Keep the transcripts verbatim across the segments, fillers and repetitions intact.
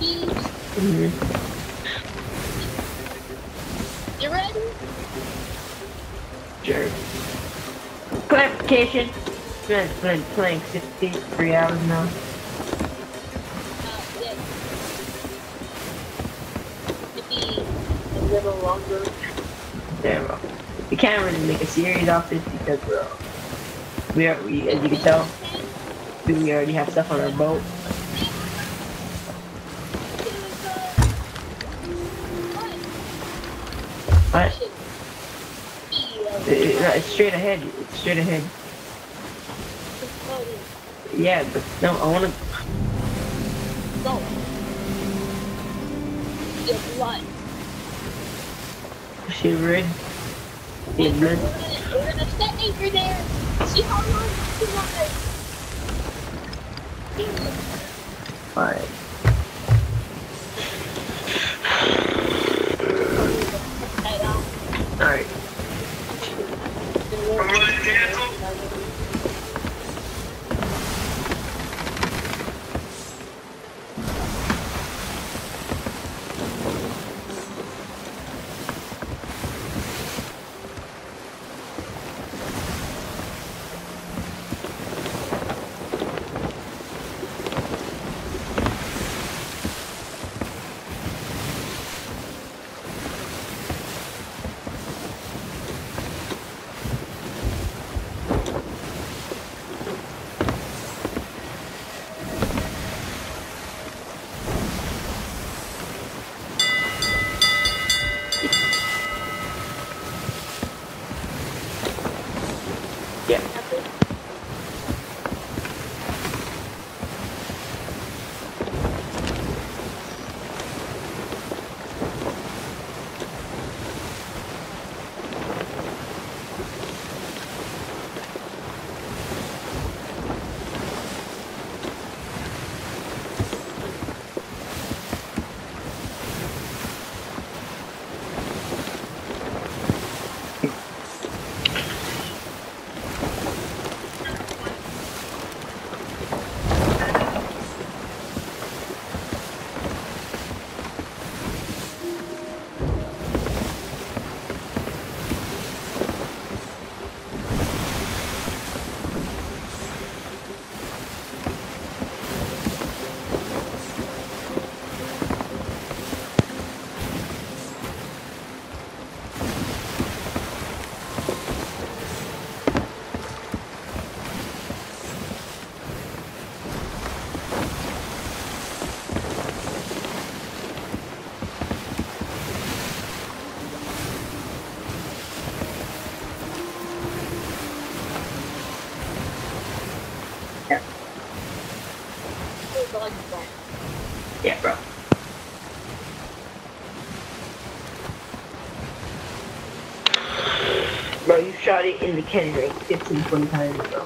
Thieves. Mm-hmm. You ready? Sure. Clarification. Been been playing sixty-three hours now. Uh, yeah. Maybe a little longer. Yeah, bro. We can't really make a series off this because, bro, we are, we, as you can tell, we we already have stuff on our boat. What? It, it, no, it's straight ahead. It's straight ahead. Yeah, but no, I wanna. Go. Get blood. She red. Yeah, red. We're gonna set anchor there. See how long we can Alright. Alright. Yeah. Yeah, bro. Bro, you shot it in the cannon like fifteen, twenty times, bro.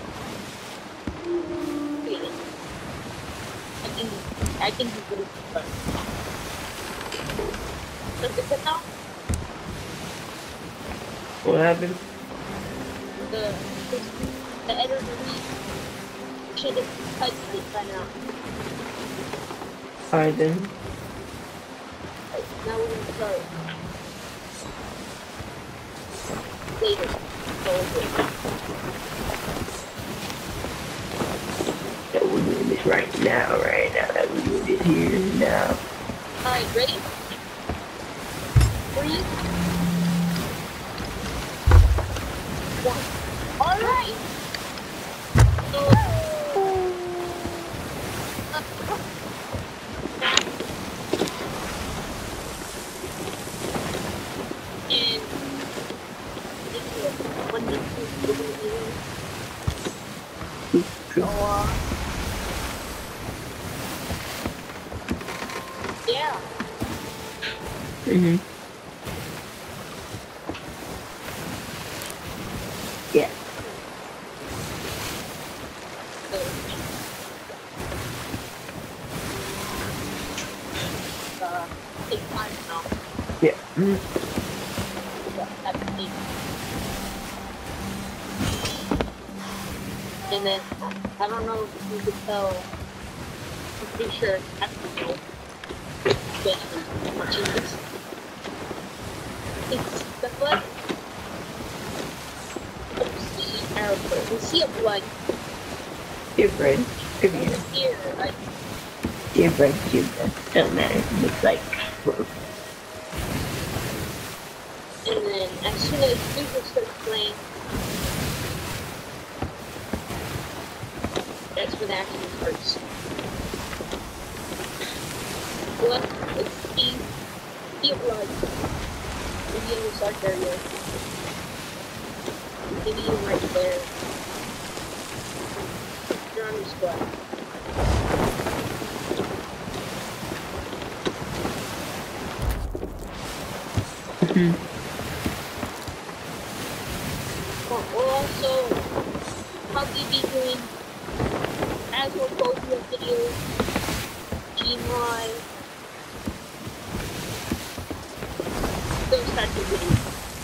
I think I think he's gonna be fun. Look at now. What happened? The the enemy should have cut it by now. Alright then. Now we're gonna start later. So we're doing this right now, right now. That we're doing this here now. Alright, ready? Three. One. Alright! And when this is True. yeah. Mm-hmm. Yeah. Uh, take time now. Yeah. Mm-hmm. Yeah, that's me. And then, I don't know if you could tell, I'm pretty sure that's the especially watching this. It's the blood of the sea, arrow blood, the sea of blood. You're right. Could be It's here, right? You're right. You're right. Don't matter. It looks like. And then as soon as Google starts playing, that's when the action starts. What? It's the sea of blood. Maybe in the start area. Maybe even right there. You're on the squad. Mm-hmm. Well, we'll also probably be doing, as we're posting videos, G M Y, those types of videos.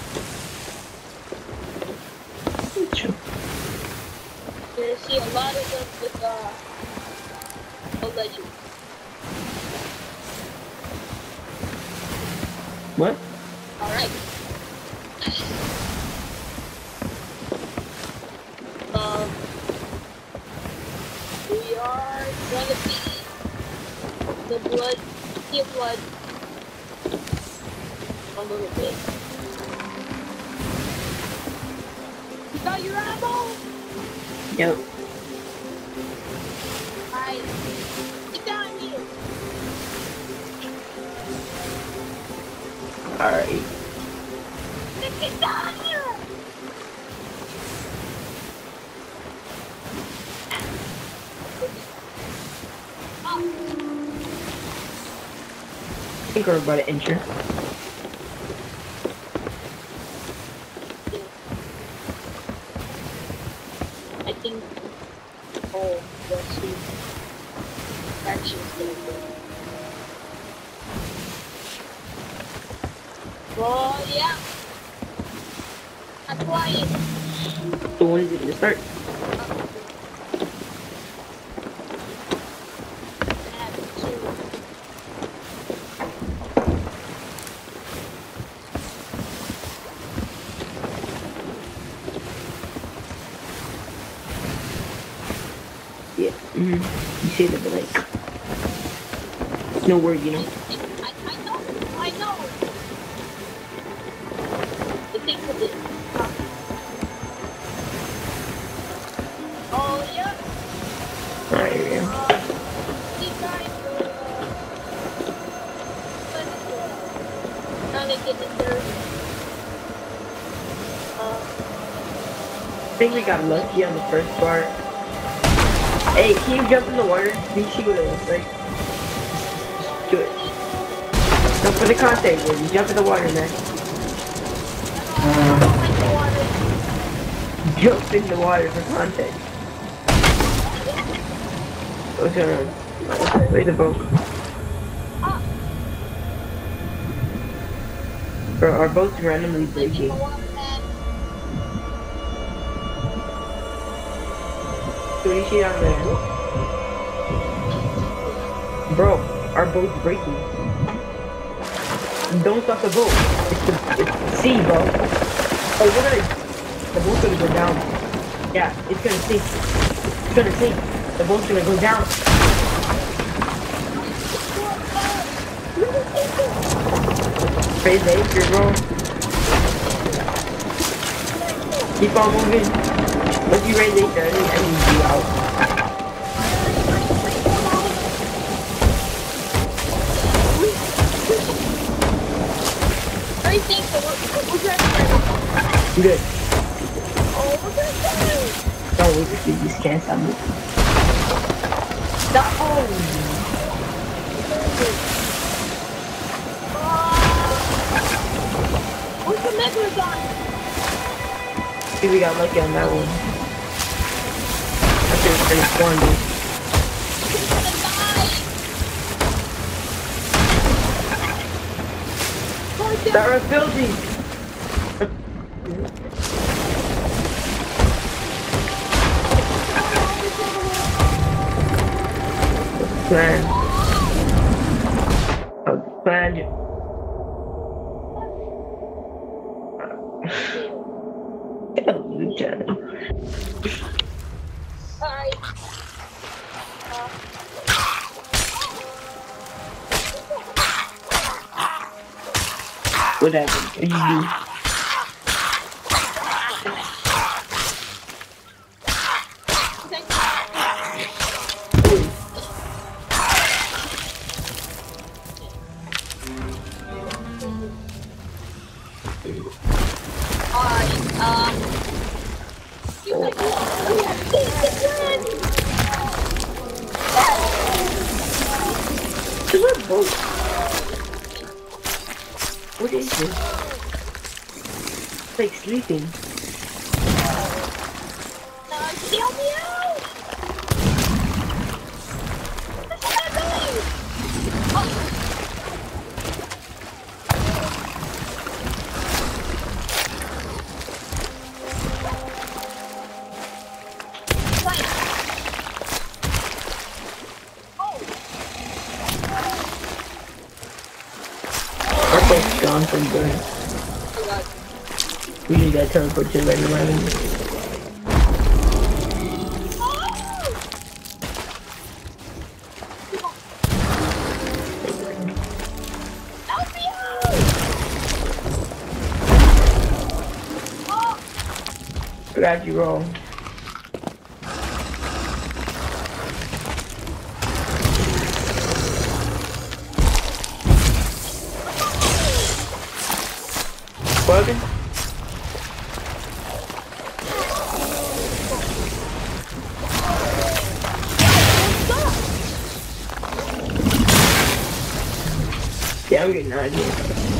True. You're gonna see a lot of them with uh, a legend. What? Alright. Um, we are gonna be the blood, sea of blood, a little bit. You got your ammo? Yep. Alright, get down here. Alright. Get down here. I think we're about to enter. I think. Oh, let's see. Action's gonna go. Oh, yeah. I'm quiet. So when is it gonna start? Yeah. Mm-hmm. You say that, but like, no word, you know. I, I know, I know. The thing with it. Oh, yeah. Alright, here we go. Uh, these guys are, uh, trying to get in there. Uh, I think we got lucky on the first part. Hey, can you jump in the water? You see what it looks like? Do it. No, for the content, yeah, you jump in the water, man. Jump in the water for content. What's going on? Where's the boat? Bro, our boat's randomly breaking. What do you see down there? Bro, our boat's breaking. Don't stop the boat. It's the, it's the sea, bro. Oh, we're gonna... The boat's gonna go down. Yeah, it's gonna sink. It's gonna sink. The boat's gonna go down. Raise the anchor, bro. Keep on moving. Once you raise the anchor, I need I need you out. I think so. We're, we're good. Good. Oh, we're good. Don't wait if you just can't stop moving. Stop! Oh! Where's the megalodon? I think we got lucky on that one. I think it's pretty squandered. Start rebuilding! Plan. Oh. Planned. Lieutenant. Alright. Uh, Whatever. You do. Alright, um... You can do There's a boat. What is this? It's like sleeping. No, kill me out! That's what I'm doing! Oh! Our boat's gone from good. Oh god. We just got teleported to the regular island. Help me out! Oh! Forgot you wrong. Broken? Yeah, I'm getting out of here.